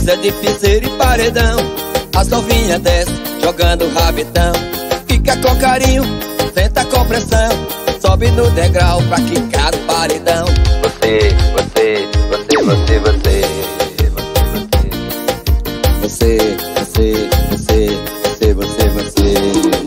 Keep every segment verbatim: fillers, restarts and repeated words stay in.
sequência de piseiro e paredão. As novinhas descem, jogando rabitão. Fica com carinho, senta com pressão. Sobe no degrau pra quicar o paredão. Você, você, você, você, você. Você, você, você, você, você, você.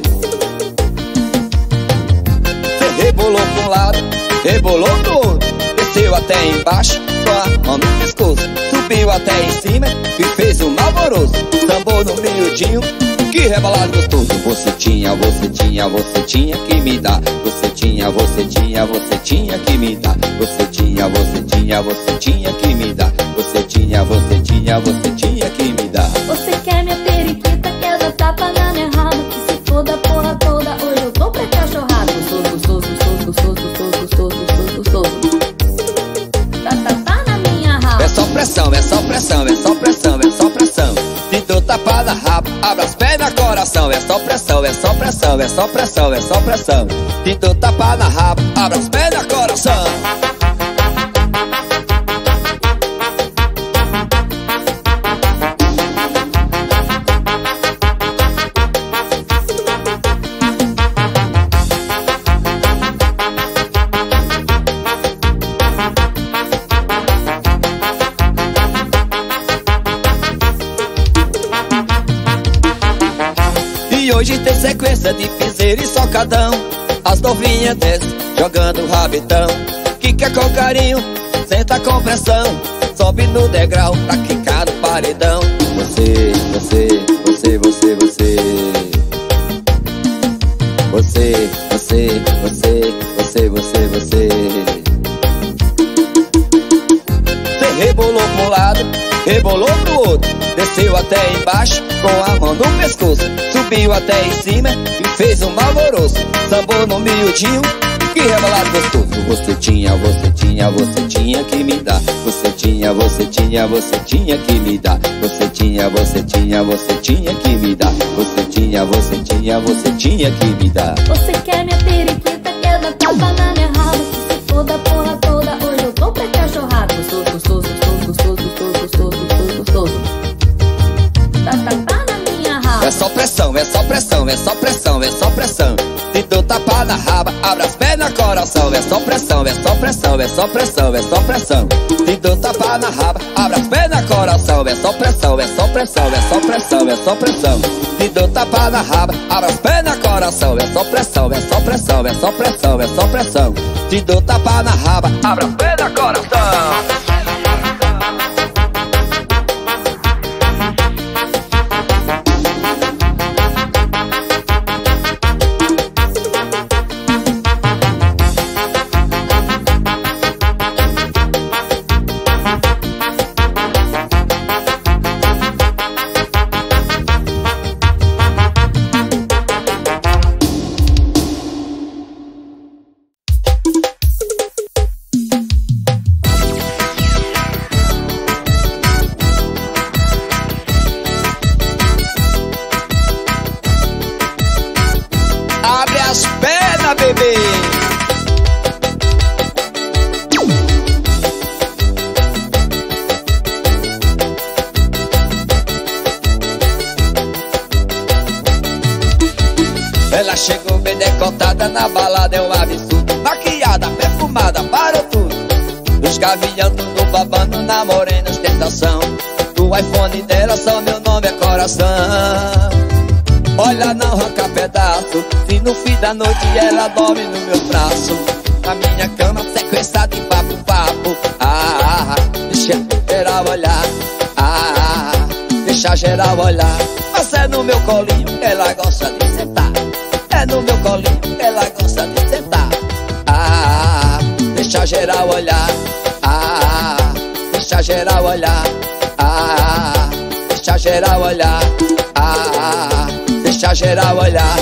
Você rebolou pra um lado, rebolou pro outro. Desceu até embaixo, com a mão no pescoço. Subiu até em cima e fez um alvoroço. Sambou no miudinho, que rebolado gostoso. Você tinha, você tinha, você tinha que me dar. Você tinha, você tinha, você tinha que me dar. Você tinha, você tinha, você tinha que me dar. Você tinha, você tinha, você tinha que me dar. Você quer minha periquita, quer dar tapa na minha raba. Que se foda a porra toda, hoje eu tô pra cachorrada. Gostoso, gostoso, gostoso, gostoso, gostoso, gostoso, gostoso. Dá tapa na minha raba. É só pressão, é só pressão, é só pressão, é só pressão. Se dou tapa na raba, abra as pernas, coração. É só pressão, é só pressão, é só pressão, é só pressão. Se dou tapa na raba, abra as pernas, coração. E hoje tem sequência de piseiro e socadão. As novinhas descem, jogando rabitão. Quica com carinho, senta com pressão. Sobe no degrau pra quicar no paredão. Você, você, você, você, você. Você, você, você, você, você, você. Você rebolou pra um lado, rebolou pro outro. Desceu até embaixo, com a mão no pescoço. Subiu até em cima e fez um alvoroço. Sambou no miudinho, que rebolado gostoso. Você tinha, você tinha, você tinha que me dar. Você tinha, você tinha, você tinha que me dar. Você tinha, você tinha, você tinha que me dar. Você tinha, você tinha, você tinha que me dar. Você quer minha periquita, quer dar tapa na minha raba. Que se foda a porra toda, hoje eu tô pra cachorrada. Gostoso, gostoso, gostoso, gostoso, gostoso, gostoso, gostoso. Dá tapa na minha raba. É só pressão, é só pressão, é só pressão, é só pressão. Se dou tapa na raba, abra as pernas, coração. É só pressão, é só pressão, é só pressão, é só pressão. Se dou tapa na raba, abra as pernas, coração. É só pressão, é só pressão, é só pressão, é só pressão. Se dou tapa na raba, abra as pernas, coração. É só pressão, é só pressão, é só pressão, é só pressão. Se dou tapa na raba, abra as pernas, coração. Abre as pernas, bebê. Ela chegou bem decotada na balada, é um absurdo. Maquiada, perfumada, parou tudo. Os gavião tudo babando na morena ostentação. O iPhone dela só meu nome é coração. Olha, não arranca pedaço. Se no fim da noite ela dorme no meu braço. Na minha cama, sequência de papo, papo. Ah, deixa geral olhar. Ah, deixa geral olhar. Mas é no meu colinho que ela gosta de sentar. É no meu colinho que ela gosta de sentar. Ah, deixa geral olhar. Ah, deixa geral olhar. Ah, deixa geral olhar. Ah, deixa geral olhar.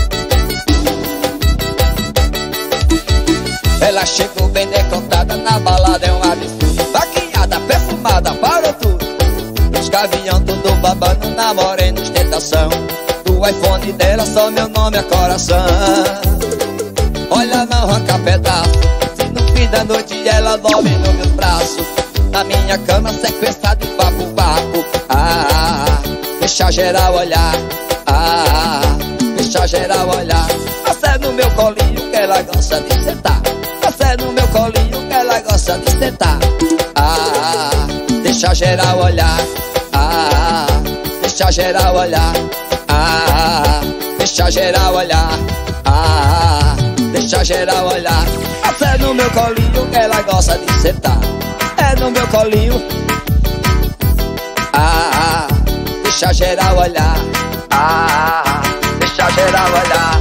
Ela chegou bem decotada na balada. gavião tudo babando na morena ostentação. Do iPhone dela só meu nome é coração. Olha, não arranca pedaço, se no fim da noite ela dorme no meu braço. Na minha cama sequestrado e papo papo. Ah, deixa geral olhar. Ah, deixa geral olhar. Você no meu colinho que ela gosta de sentar. Você no meu colinho que ela gosta de sentar. Ah, deixa geral olhar. Ah, deixa geral olhar. Ah, deixa geral olhar. Ah, deixa geral olhar. Você no meu colinho que ela gosta de sentar. É no meu colinho. Ah, deixa geral olhar. Ah, deixa geral olhar.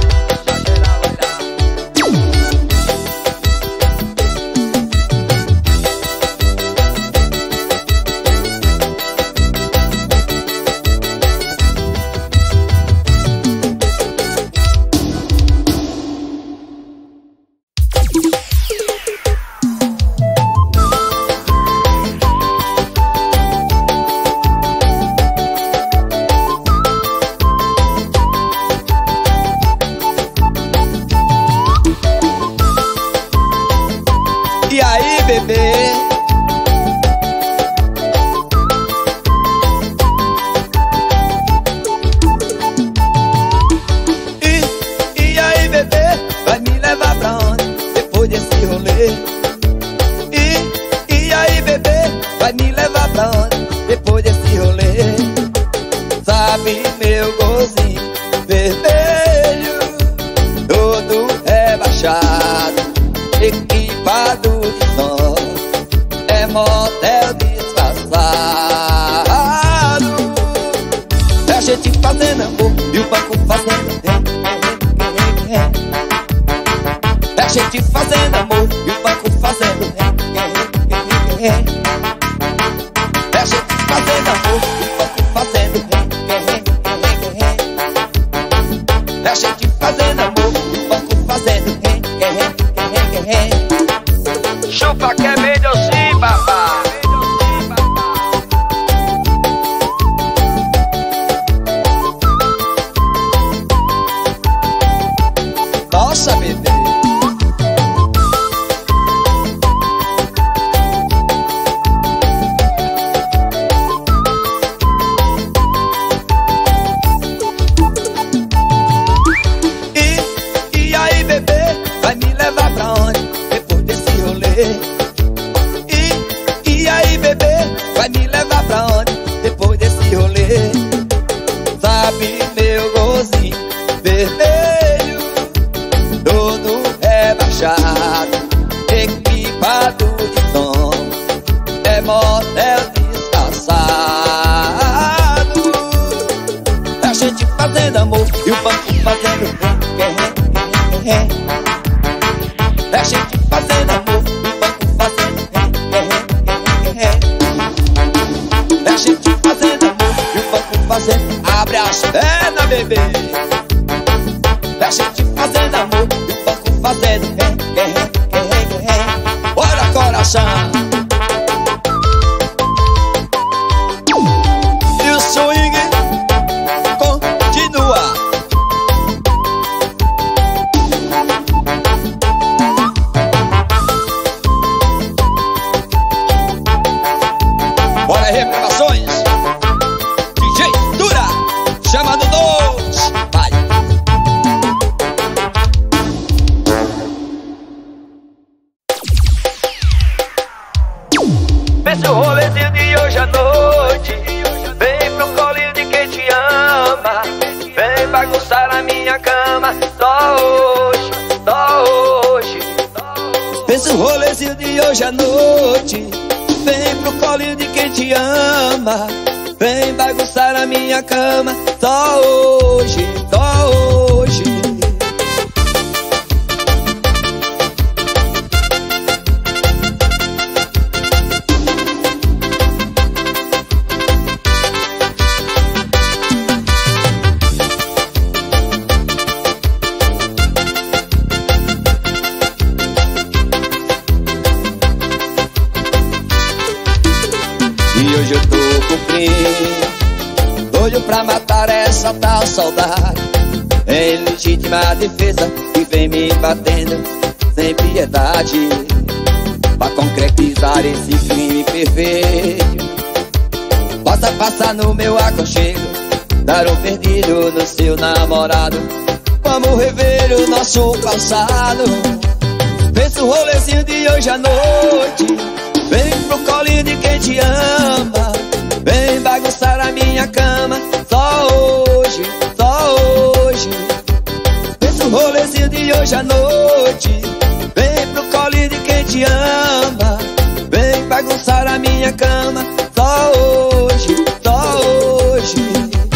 E hoje eu tô cumprindo crime, doido pra matar essa tal saudade. Em legítima defesa que vem me batendo sem piedade, pra concretizar esse crime perfeito. Possa passar no meu aconchego, dar um perdido no seu namorado. Vamos rever o nosso passado. Pensa o rolezinho de hoje à noite, vem pro colinho de quem te ama. Vem bagunçar a minha cama, só hoje, só hoje. Pensa o rolezinho de hoje à noite, vem pro colinho de quem te ama. Vem bagunçar a minha cama, só hoje, só hoje.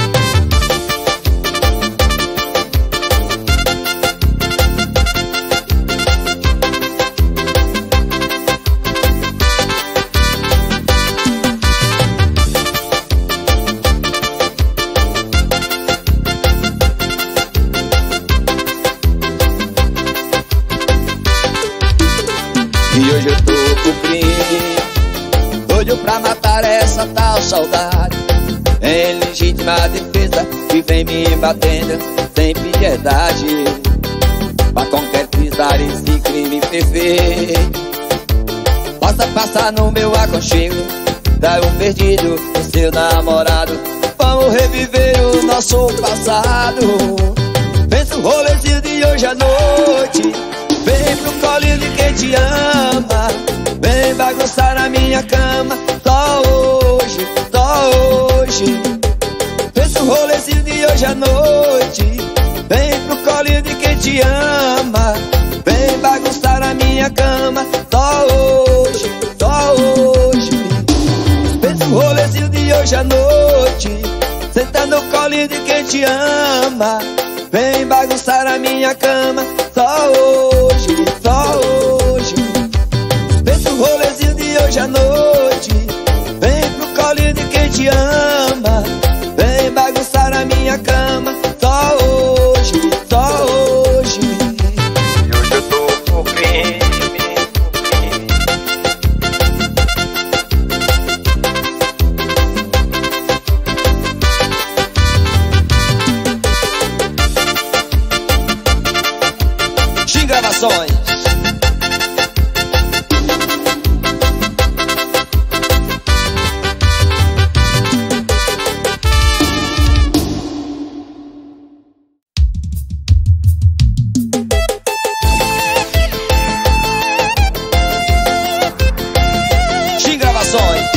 E hoje eu tô com crime, doido pra matar essa tal saudade. Em legítima defesa que vem me batendo sem piedade, pra concretizar esse crime perfeito. Possa passar no meu aconchego, dar um perdido no seu namorado. Vamos reviver o nosso passado. Pensa o rolezinho de hoje à noite, vem pro colinho de quem te ama. Vem bagunçar a minha cama, só hoje, só hoje. Pensa o rolezinho de hoje à noite, vem pro colinho de quem te ama. Vem bagunçar a minha cama, só hoje, só hoje. Pensa o rolezinho de hoje à noite, senta no colinho de quem te ama. Vem bagunçar a minha cama, só hoje, só hoje. Pensa o rolezinho de hoje à noite, vem pro colinho de quem te ama. Vem bagunçar a minha cama, só hoje, só hoje. E hoje eu tô com crime. Gravações. Xim Gravações.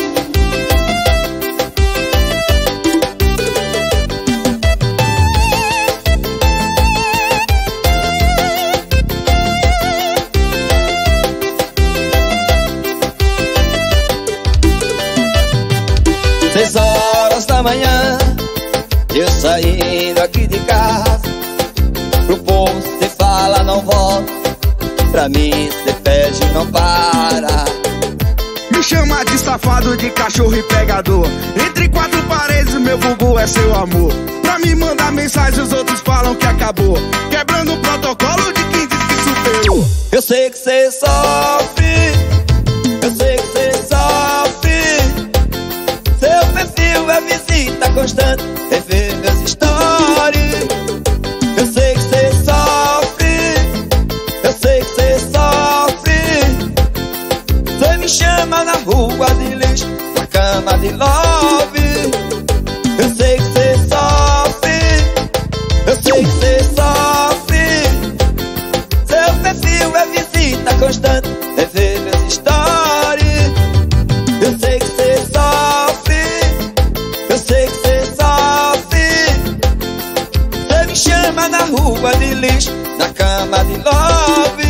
Seis horas da manhã, eu saindo aqui de casa. Pro povo cê fala não volta, pra mim cê pede e não para. Me chama de safado, de cachorro e pegador. Entre quatro paredes meu vulgo é seu amor. Pra me mandar mensagem os outros falam que acabou, quebrando o protocolo de quem diz que superou. Eu sei que cê sofre, eu sei que cê sofre. Seu perfil é visita constante, rever meus stories. Eu sei que cê sofre, eu sei que cê sofre. Cê me chama na rua de lixo, na cama de love. Eu sei que cê sofre, eu sei que cê sofre. Seu perfil é visita constante, rever meus stories. Eu sei que cê sofre, eu sei que cê sofre. Cê me chama na rua de lixo, na cama de love.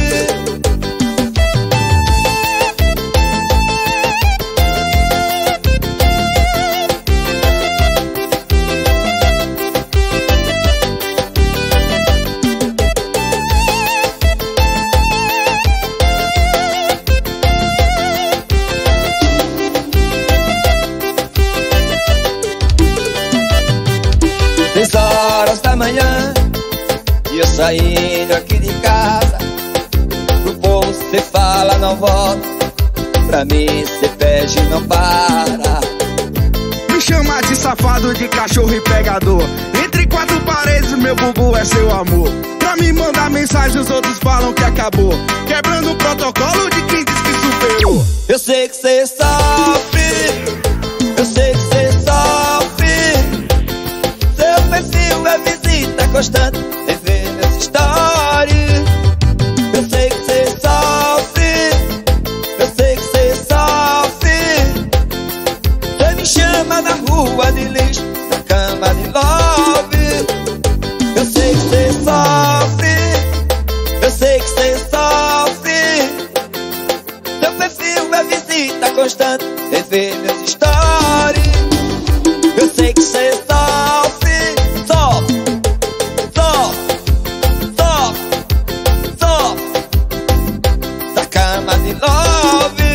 Seis horas da manhã, e eu saindo aqui de casa. Pro povo cê fala não volta, pra mim cê pede e não para. Me chama de safado, de cachorro e pegador. Entre quatro paredes, meu bugu é seu amor. Pra me mandar mensagem, os outros falam que acabou, quebrando o protocolo de quem diz que superou. Eu sei que cê sofre, eu sei que cê sofre. Seu perfil é visita constante, vem ver meus stories. Eu sei que cê sofre, eu sei que cê sofre. Cê me chama na rua de lixo, na cama de love. Eu sei que cê sofre, eu sei que cê sofre. Seu perfil é visita constante, vem ver meus stories. Eu sei que cê sofre, sofre, sofre, sofre, sofre da cama de love.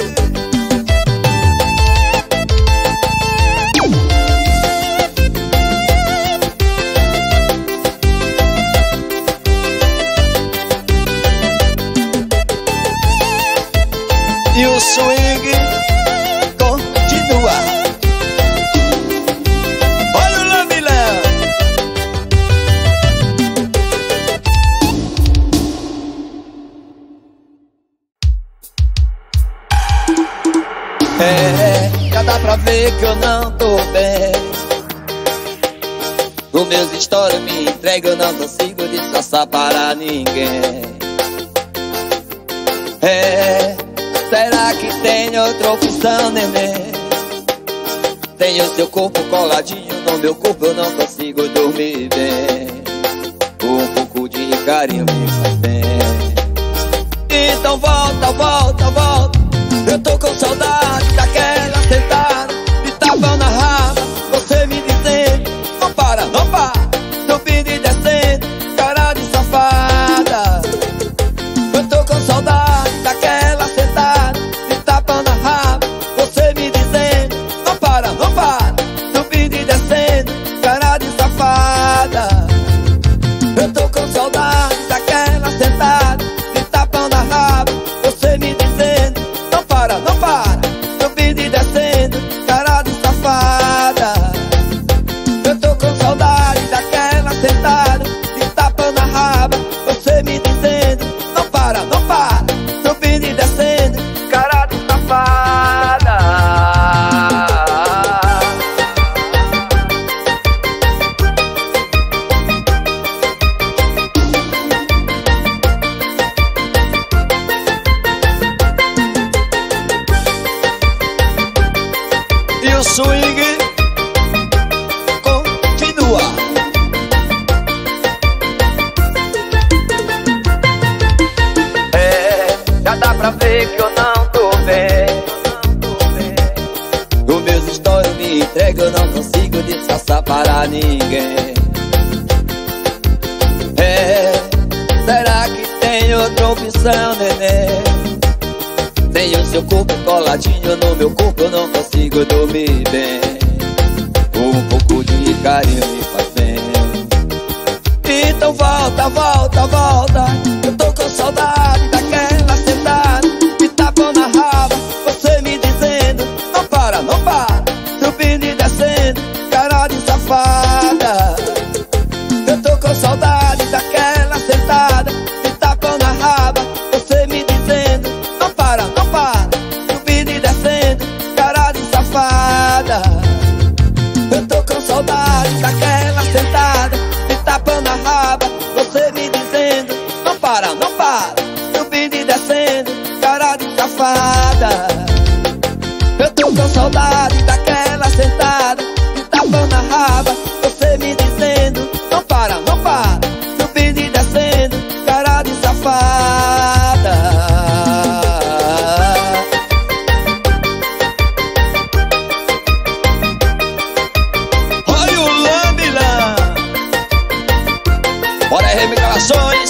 E o swing continua. Olha o lambilão. É, já dá pra ver que eu não tô bem. Os meus stories me entregam, eu não consigo disfarçar para ninguém. É, será que tem outra opção, neném? Tenho seu corpo coladinho no meu corpo, eu não consigo dormir bem. Um pouco de carinho me faz bem. Então volta, volta, volta. Eu tô com saudade daquela sentada, me tapa na raba, você me dizendo não para, não para, subindo e descendo, cara de safada. Eu tô com saudade daquela sentada, me tapa na raba, você me dizendo não para, não para, subindo e descendo, cara de safada. Eu tô com saudade daquela sentada, me tapa na raba, você me dizendo não para, não para, subindo e descendo, cara de safada. Eu tô com saudade daquela sentada, me tapa na raba, você me dizendo não para, não para, subindo e descendo, cara de safada. E o swing continua. É, já dá pra ver que eu não tô bem. Os meus stories me entregam, eu não consigo disfarçar para ninguém. É, será que tem outra opção, neném? Tenho seu corpo coladinho no meu corpo, eu não consigo dormir bem. Um pouco de carinho me faz bem. Então volta, volta, volta. Eu tô com saudade daquela sentada, me tapa na raba, você me dizendo não para, não para, subindo e descendo, cara de safada. Eu tô com saudade daquela sentada, me tapa na raba, você me dizendo não para, não para, subindo e descendo, cara de safada. Eu tô com saudade daquela sentada, me tapa na raba, você me dizendo não para, não para, subindo e descendo, cara de safada. Eu tô com saudade daquela sentada, me tapa na raba, você me dizendo não para, não para, subindo e descendo, cara de safada. Olha o lambilã. Bora aí, remigrações.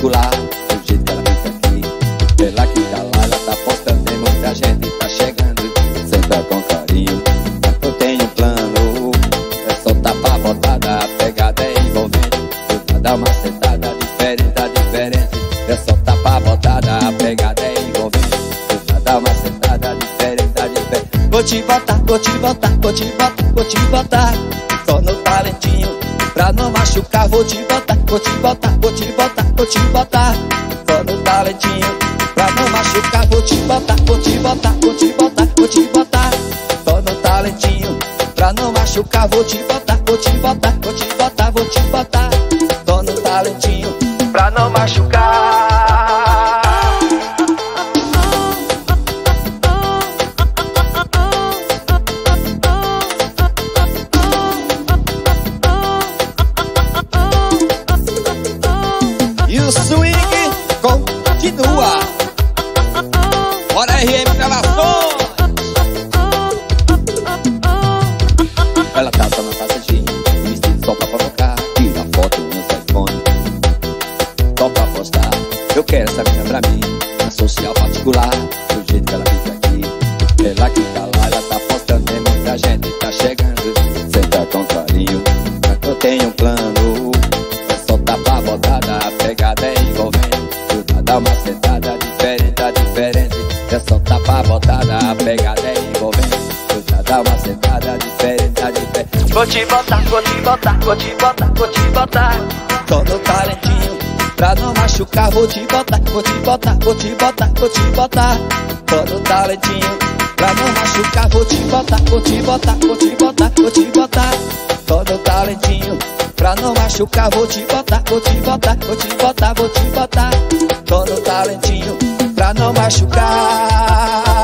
particular. Do jeito que ela fica aqui, ela que tá lá, ela tá postando, tem muita gente tá chegando. Senta com carinho, eu tenho um plano. É só tapa botada, a pegada é envolvente. Eu vou dar uma sentada diferente da diferença. É só tapa botada, a pegada é envolvente. Eu vou dar uma sentada diferente da diferença. Vou te botar, vou te botar, vou te botar, vou te botar só no talentinho, pra não machucar. Vou te botar, vou te botar, vou te botar, vou te botar só no talentinho, pra não machucar. Vou te botar, vou te botar, vou te botar, vou te botar só no talentinho, pra não machucar. Vou te botar, vou te botar, vou te botar, vou te botar só no talentinho, pra não machucar. E o swing continua. Bora R M Gravações. Ela tá só na passaginha, vestido só pra provocar. Tira foto no seu iPhone, só pra postar. Eu quero essa mina pra mim, na social particular. Do jeito que ela fica aqui, ela que tá lá, ela tá postando, tem muita gente tá chegando. Senta com carinho, eu tenho um plano. É só tapa botada, a pegada é envolvente. Eu vou dar uma sentada diferente da diferença. É só tapa botada, a pegada é envolvente. Eu vou dar uma sentada diferente da diferença. Vou te botar, vou te botar, vou te botar, vou te botar só no talentinho, pra não machucar. Vou te botar, vou te botar, vou te botar, vou te botar só no talentinho, pra não machucar. Vou te botar, vou te botar, vou te botar, vou te botar só no talentinho, pra não machucar. Vou te botar, vou te botar, vou te botar, vou te botar só no talentinho, pra não machucar.